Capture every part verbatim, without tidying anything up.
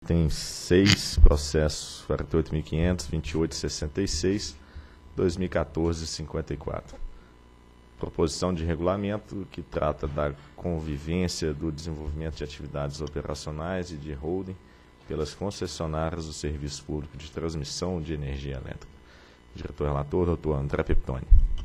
tem seis processos, quarenta e oito mil e quinhentos, vinte e oito, sessenta e seis, dois mil e quatorze, cinquenta e quatro. Proposição de regulamento que trata da convivência do desenvolvimento de atividades operacionais e de holding pelas concessionárias do Serviço Público de Transmissão de Energia Elétrica. Diretor-relator, doutor André Peptoni.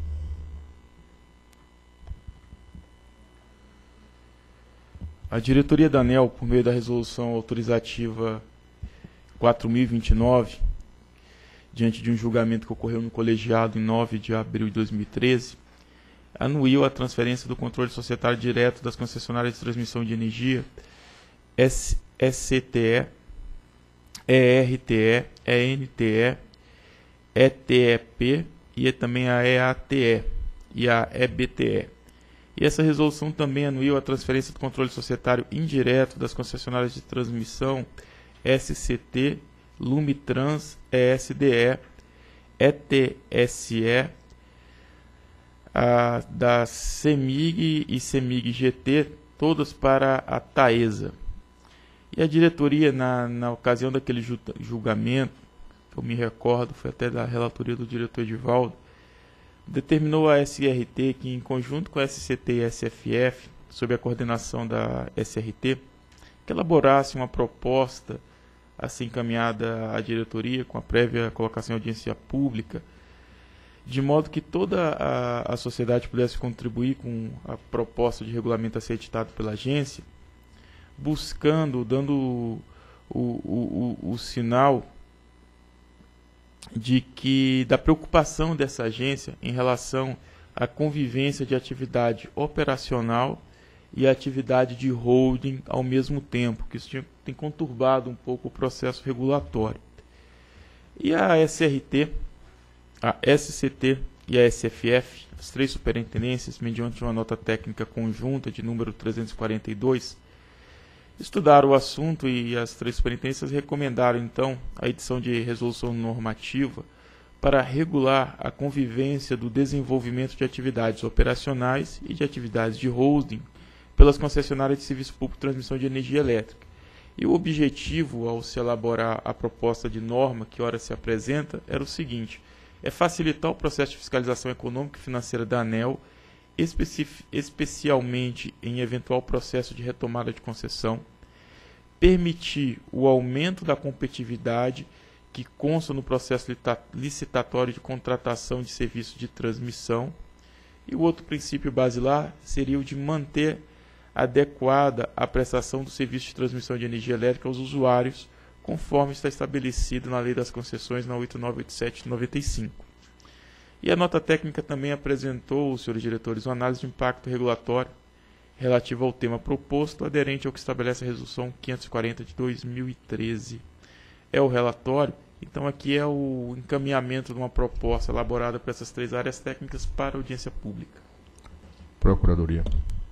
A diretoria da ANEEL, por meio da resolução autorizativa quatro mil e vinte e nove, diante de um julgamento que ocorreu no colegiado em nove de abril de dois mil e treze, anuiu a transferência do controle societário direto das concessionárias de transmissão de energia S C T E, E R T E, E N T E, E T E P e também a E A T E e a E B T E. E essa resolução também anuiu a transferência do controle societário indireto das concessionárias de transmissão S C T, Lumitrans, E S D E, E T S E, a, da CEMIG e CEMIG G T, todas para a Taesa. E a diretoria, na, na ocasião daquele julgamento, que eu me recordo, foi até da relatoria do diretor Edivaldo, determinou a S R T que, em conjunto com a S C T e a S F F, sob a coordenação da S R T, que elaborasse uma proposta assim encaminhada à diretoria, com a prévia colocação em audiência pública, de modo que toda a, a sociedade pudesse contribuir com a proposta de regulamento a ser editado pela agência, buscando, dando o, o, o, o sinal de que da preocupação dessa agência em relação à convivência de atividade operacional e atividade de holding ao mesmo tempo, que isso tinha, tem conturbado um pouco o processo regulatório. E a S R T, a S C T e a S F F, as três superintendências, mediante uma nota técnica conjunta de número trezentos e quarenta e dois, estudaram o assunto e as três superintendências recomendaram, então, a edição de resolução normativa para regular a convivência do desenvolvimento de atividades operacionais e de atividades de holding pelas concessionárias de serviço público de transmissão de energia elétrica. E o objetivo, ao se elaborar a proposta de norma que ora se apresenta, era o seguinte: é facilitar o processo de fiscalização econômica e financeira da ANEEL, especialmente em eventual processo de retomada de concessão, permitir o aumento da competitividade que consta no processo licitatório de contratação de serviços de transmissão, e o outro princípio basilar seria o de manter adequada a prestação do serviço de transmissão de energia elétrica aos usuários, conforme está estabelecido na Lei das Concessões, na oito mil novecentos e oitenta e sete de noventa e cinco. E a nota técnica também apresentou, senhores diretores, uma análise de impacto regulatório relativa ao tema proposto, aderente ao que estabelece a Resolução quinhentos e quarenta de dois mil e treze. É o relatório, então aqui é o encaminhamento de uma proposta elaborada por essas três áreas técnicas para audiência pública. Procuradoria.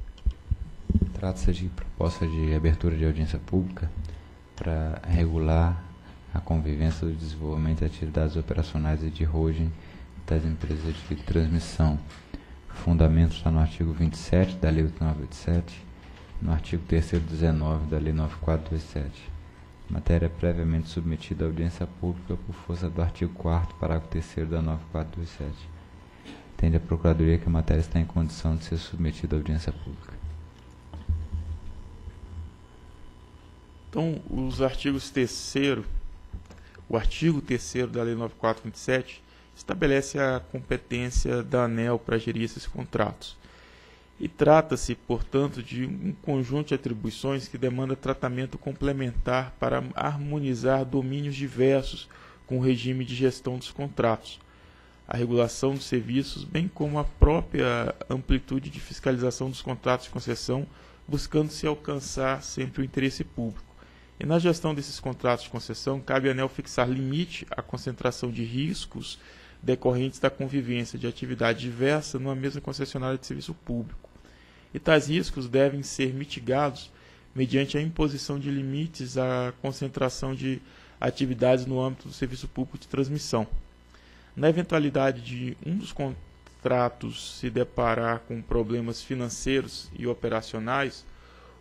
Trata-se de proposta de abertura de audiência pública para regular a convivência do desenvolvimento de atividades operacionais e de holding das empresas de transmissão. O fundamento está no artigo vinte e sete da Lei oito mil novecentos e oitenta e sete, no artigo terceiro dezenove da Lei nove mil quatrocentos e vinte e sete. Matéria previamente submetida à audiência pública por força do artigo quarto, parágrafo terceiro da nove mil quatrocentos e vinte e sete. Entende a Procuradoria que a matéria está em condição de ser submetida à audiência pública. Então, os artigos terceiro, o artigo terceiro da Lei nove mil quatrocentos e vinte e sete estabelece a competência da ANEEL para gerir esses contratos. E trata-se, portanto, de um conjunto de atribuições que demanda tratamento complementar para harmonizar domínios diversos com o regime de gestão dos contratos, a regulação dos serviços, bem como a própria amplitude de fiscalização dos contratos de concessão, buscando-se alcançar sempre o interesse público. E na gestão desses contratos de concessão, cabe à ANEEL fixar limite à concentração de riscos decorrentes da convivência de atividade diversa numa mesma concessionária de serviço público. E tais riscos devem ser mitigados mediante a imposição de limites à concentração de atividades no âmbito do serviço público de transmissão. Na eventualidade de um dos contratos se deparar com problemas financeiros e operacionais,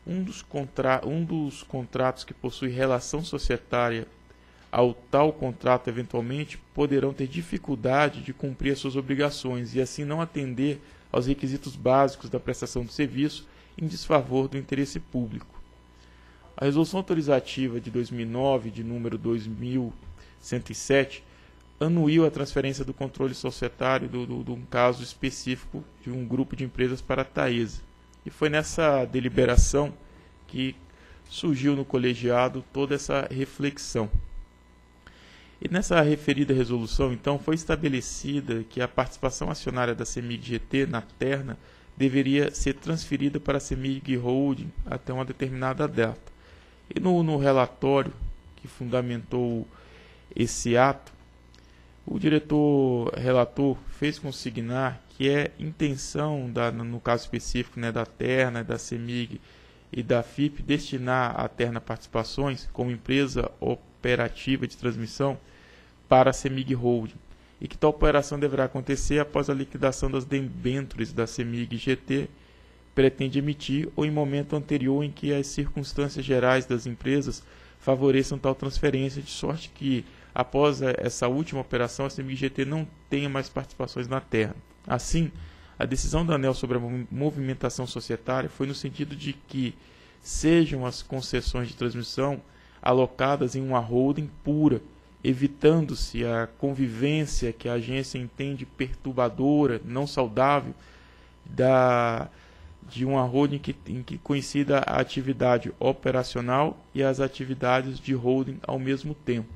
um dos, contra... um dos contratos que possui relação societária ao tal contrato eventualmente poderão ter dificuldade de cumprir as suas obrigações e assim não atender aos requisitos básicos da prestação do serviço em desfavor do interesse público. A resolução autorizativa de dois mil e nove, de número dois mil cento e sete, anuiu a transferência do controle societário de do, do, um caso específico de um grupo de empresas para a Taesa. E foi nessa deliberação que surgiu no colegiado toda essa reflexão. E nessa referida resolução, então, foi estabelecida que a participação acionária da CEMIG-G T na Terna deveria ser transferida para a CEMIG Holding até uma determinada data. E no, no relatório que fundamentou esse ato, o diretor relator fez consignar que é intenção, da, no caso específico, né, da Terna, da CEMIG e da F I P, destinar a Terna Participações como empresa operativa de transmissão para a CEMIG Holding, e que tal operação deverá acontecer após a liquidação das debêntures da CEMIG-G T pretende emitir ou em momento anterior em que as circunstâncias gerais das empresas favoreçam tal transferência, de sorte que, após essa última operação, a CEMIG-G T não tenha mais participações na Terna. Assim, a decisão da ANEEL sobre a movimentação societária foi no sentido de que sejam as concessões de transmissão alocadas em uma holding pura, evitando-se a convivência que a agência entende perturbadora, não saudável, da, de uma holding que, em que coincida a atividade operacional e as atividades de holding ao mesmo tempo.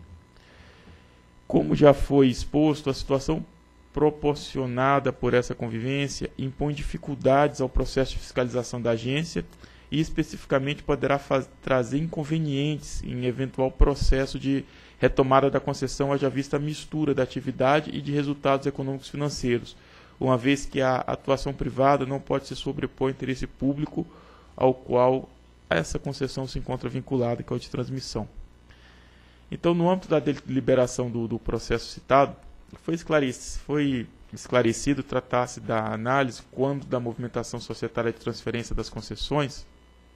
Como já foi exposto, a situação proporcionada por essa convivência impõe dificuldades ao processo de fiscalização da agência e especificamente poderá faz, trazer inconvenientes em eventual processo de retomada da concessão, haja vista a mistura da atividade e de resultados econômicos financeiros, uma vez que a atuação privada não pode se sobrepor ao interesse público ao qual essa concessão se encontra vinculada, que é o de transmissão. Então, no âmbito da deliberação do, do processo citado, foi esclarecido, foi esclarecido tratar-se da análise quando da movimentação societária de transferência das concessões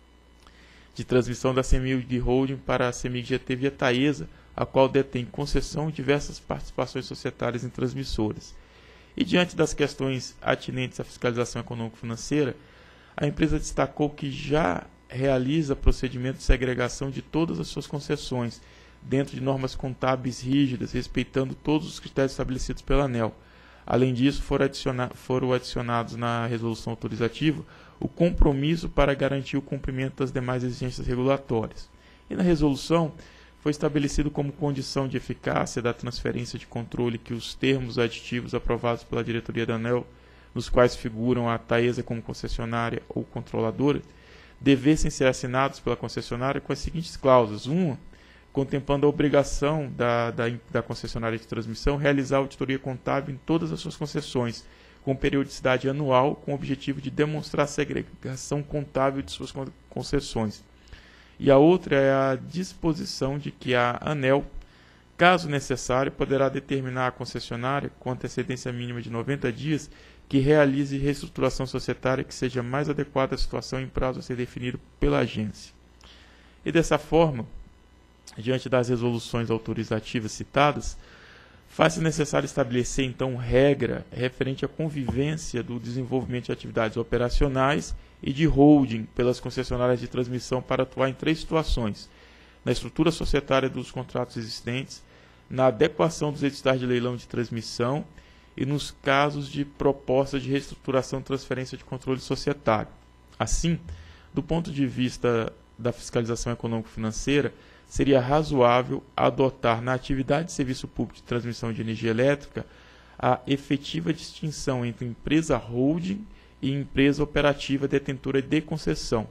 de transmissão da CEMIG Holding para a CEMIG-G T via Taesa, a qual detém concessão e diversas participações societárias em transmissoras. E diante das questões atinentes à fiscalização econômico-financeira, a empresa destacou que já realiza procedimento de segregação de todas as suas concessões, dentro de normas contábeis rígidas, respeitando todos os critérios estabelecidos pela ANEEL. Além disso, foram, adiciona foram adicionados na resolução autorizativa o compromisso para garantir o cumprimento das demais exigências regulatórias. E na resolução foi estabelecido como condição de eficácia da transferência de controle que os termos aditivos aprovados pela diretoria da ANEEL, nos quais figuram a Taesa como concessionária ou controladora, devessem ser assinados pela concessionária com as seguintes cláusulas. Uma, contemplando a obrigação da, da, da concessionária de transmissão realizar auditoria contábil em todas as suas concessões, com periodicidade anual, com o objetivo de demonstrar a segregação contábil de suas concessões. E a outra é a disposição de que a ANEEL, caso necessário, poderá determinar à concessionária, com antecedência mínima de noventa dias, que realize reestruturação societária que seja mais adequada à situação em prazo a ser definido pela agência. E dessa forma, diante das resoluções autorizativas citadas, faz-se necessário estabelecer, então, regra referente à convivência do desenvolvimento de atividades operacionais e de holding pelas concessionárias de transmissão para atuar em três situações: na estrutura societária dos contratos existentes, na adequação dos editais de leilão de transmissão e nos casos de proposta de reestruturação e transferência de controle societário. Assim, do ponto de vista da fiscalização econômico-financeira, seria razoável adotar na atividade de serviço público de transmissão de energia elétrica a efetiva distinção entre empresa holding e empresa operativa detentora de concessão,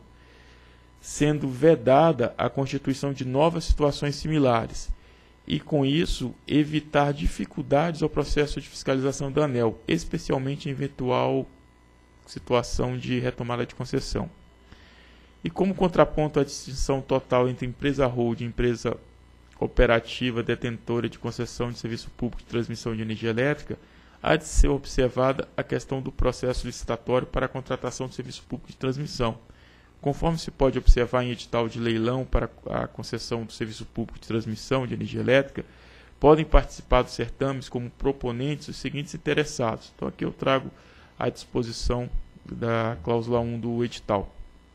sendo vedada a constituição de novas situações similares, e com isso evitar dificuldades ao processo de fiscalização da ANEEL, especialmente em eventual situação de retomada de concessão. E como contraponto à distinção total entre empresa holding e empresa operativa detentora de concessão de serviço público de transmissão de energia elétrica, há de ser observada a questão do processo licitatório para a contratação de serviço público de transmissão, conforme se pode observar em edital de leilão para a concessão do serviço público de transmissão de energia elétrica, podem participar dos certames como proponentes os seguintes interessados. Então aqui eu trago a disposição da cláusula um do edital.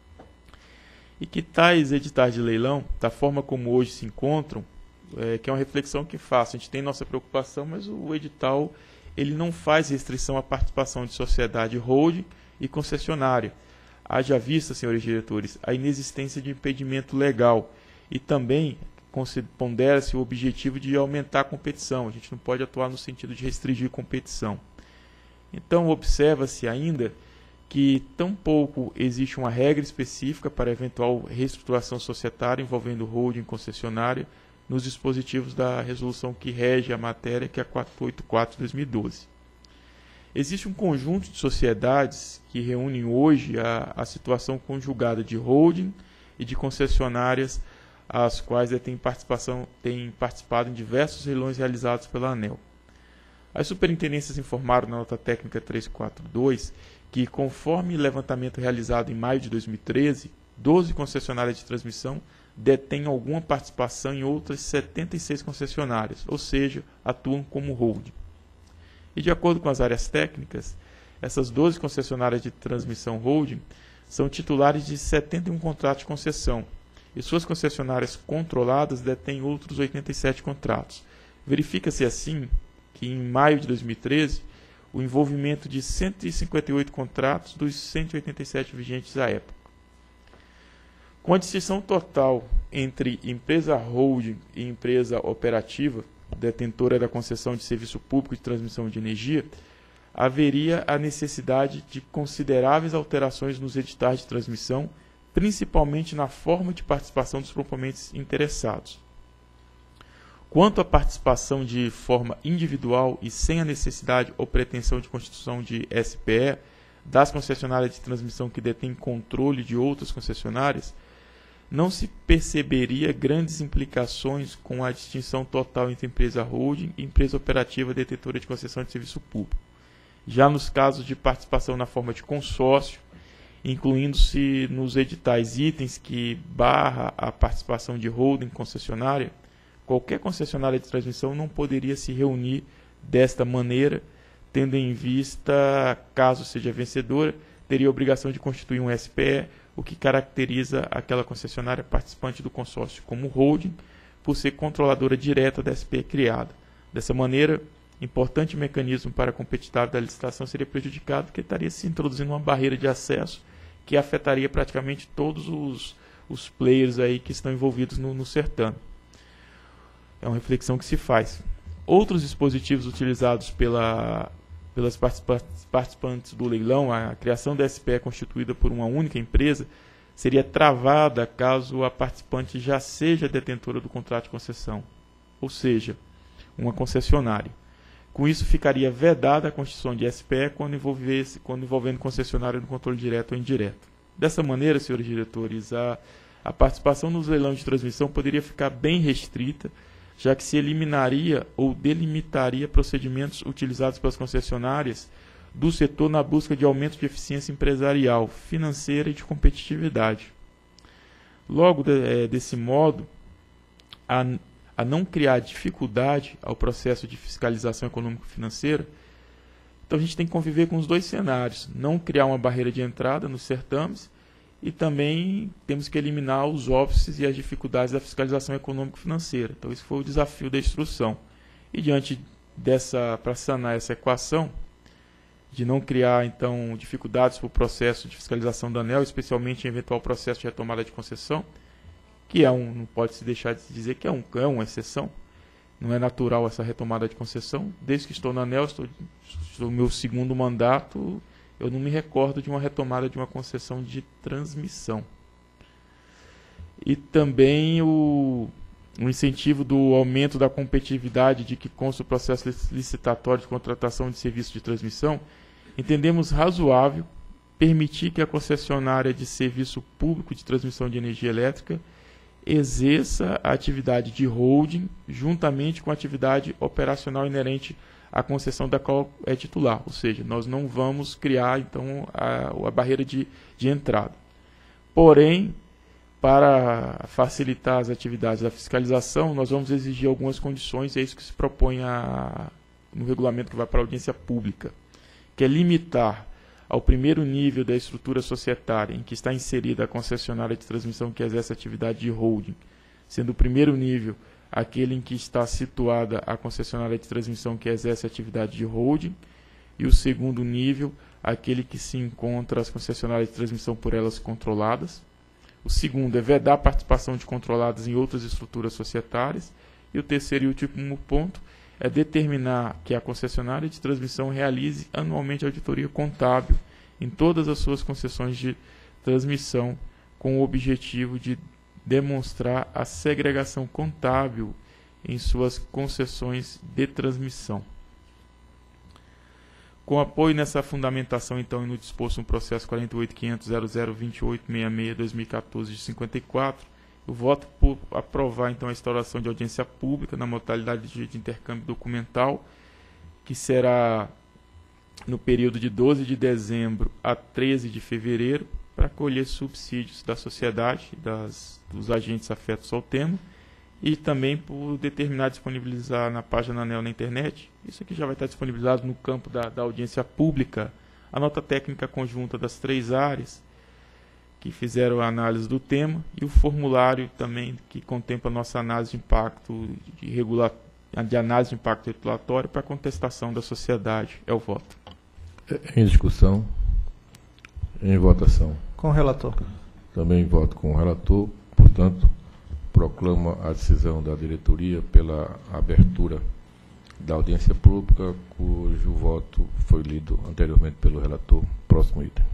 E que tais editais de leilão, da forma como hoje se encontram, é, que é uma reflexão que faço, a gente tem nossa preocupação, mas o edital ele não faz restrição à participação de sociedade holding e concessionária. Haja vista, senhores diretores, a inexistência de impedimento legal e também pondera-se o objetivo de aumentar a competição. A gente não pode atuar no sentido de restringir a competição. Então, observa-se ainda que tampouco existe uma regra específica para eventual reestruturação societária envolvendo holding e concessionária nos dispositivos da resolução que rege a matéria, que é a quatrocentos e oitenta e quatro de dois mil e doze. Existe um conjunto de sociedades que reúnem hoje a, a situação conjugada de holding e de concessionárias, as quais têm, participação, têm participado em diversos leilões realizados pela ANEEL. As superintendências informaram na nota técnica trezentos e quarenta e dois que, conforme levantamento realizado em maio de dois mil e treze, doze concessionárias de transmissão detêm alguma participação em outras setenta e seis concessionárias, ou seja, atuam como holding. E de acordo com as áreas técnicas, essas doze concessionárias de transmissão holding são titulares de setenta e um contratos de concessão, e suas concessionárias controladas detêm outros oitenta e sete contratos. Verifica-se assim que em maio de dois mil e treze, o envolvimento de cento e cinquenta e oito contratos dos cento e oitenta e sete vigentes à época. Com a distinção total entre empresa holding e empresa operativa, detentora da concessão de serviço público de transmissão de energia, haveria a necessidade de consideráveis alterações nos editais de transmissão, principalmente na forma de participação dos proponentes interessados. Quanto à participação de forma individual e sem a necessidade ou pretensão de constituição de S P E das concessionárias de transmissão que detêm controle de outras concessionárias, não se perceberia grandes implicações com a distinção total entre empresa holding e empresa operativa detentora de concessão de serviço público. Já nos casos de participação na forma de consórcio, incluindo-se nos editais itens que barra a participação de holding concessionária, qualquer concessionária de transmissão não poderia se reunir desta maneira, tendo em vista, caso seja vencedora, teria a obrigação de constituir um S P E, o que caracteriza aquela concessionária participante do consórcio como holding, por ser controladora direta da S P E criada. Dessa maneira, importante mecanismo para a competitividade da licitação seria prejudicado, porque estaria se introduzindo uma barreira de acesso que afetaria praticamente todos os, os players aí que estão envolvidos no, no certame. É uma reflexão que se faz. Outros dispositivos utilizados pela, pelas participantes do leilão, a criação da S P E constituída por uma única empresa, seria travada caso a participante já seja detentora do contrato de concessão, ou seja, uma concessionária. Com isso, ficaria vedada a constituição de S P E quando, envolvesse, quando envolvendo concessionária no controle direto ou indireto. Dessa maneira, senhores diretores, a, a participação nos leilões de transmissão poderia ficar bem restrita, já que se eliminaria ou delimitaria procedimentos utilizados pelas concessionárias do setor na busca de aumento de eficiência empresarial, financeira e de competitividade. Logo, de, é, desse modo, a, a não criar dificuldade ao processo de fiscalização econômico-financeira, então a gente tem que conviver com os dois cenários, não criar uma barreira de entrada nos certames e também temos que eliminar os óbices e as dificuldades da fiscalização econômico-financeira. Então esse foi o desafio da instrução. E diante dessa, para sanar essa equação, de não criar então dificuldades para o processo de fiscalização da ANEEL, especialmente em eventual processo de retomada de concessão, que é um, não pode se deixar de dizer que é, um, é uma exceção, não é natural essa retomada de concessão. Desde que estou na ANEEL, estou, estou no meu segundo mandato, eu não me recordo de uma retomada de uma concessão de transmissão. E também o, o incentivo do aumento da competitividade de que consta o processo licitatório de contratação de serviço de transmissão, entendemos razoável permitir que a concessionária de serviço público de transmissão de energia elétrica exerça a atividade de holding juntamente com a atividade operacional inerente à concessão da qual é titular, ou seja, nós não vamos criar então a, a barreira de, de entrada. Porém, para facilitar as atividades da fiscalização, nós vamos exigir algumas condições, e é isso que se propõe a, no regulamento que vai para a audiência pública, que é limitar ao primeiro nível da estrutura societária em que está inserida a concessionária de transmissão que exerce atividade de holding, sendo o primeiro nível aquele em que está situada a concessionária de transmissão que exerce atividade de holding, e o segundo nível, aquele que se encontra as concessionárias de transmissão por elas controladas. O segundo é vedar a participação de controladas em outras estruturas societárias. E o terceiro e último ponto é determinar que a concessionária de transmissão realize anualmente auditoria contábil em todas as suas concessões de transmissão, com o objetivo de demonstrar a segregação contábil em suas concessões de transmissão. Com apoio nessa fundamentação, então, e no disposto no processo quarenta e oito ponto quinhentos ponto zero zero dois oito seis seis barra dois mil e quatorze de cinquenta e quatro, eu voto por aprovar, então, a instauração de audiência pública na modalidade de intercâmbio documental, que será no período de doze de dezembro a treze de fevereiro, para colher subsídios da sociedade, das, dos agentes afetos ao tema, e também por determinar disponibilizar na página da ANEEL na internet. Isso aqui já vai estar disponibilizado no campo da, da audiência pública, a nota técnica conjunta das três áreas que fizeram a análise do tema, e o formulário também que contempla a nossa análise de impacto de, regula, de análise de impacto regulatório para contestação da sociedade. É o voto. Em discussão. Em votação. Com o relator. Também voto com o relator. Portanto, proclama a decisão da diretoria pela abertura da audiência pública, cujo voto foi lido anteriormente pelo relator. Próximo item.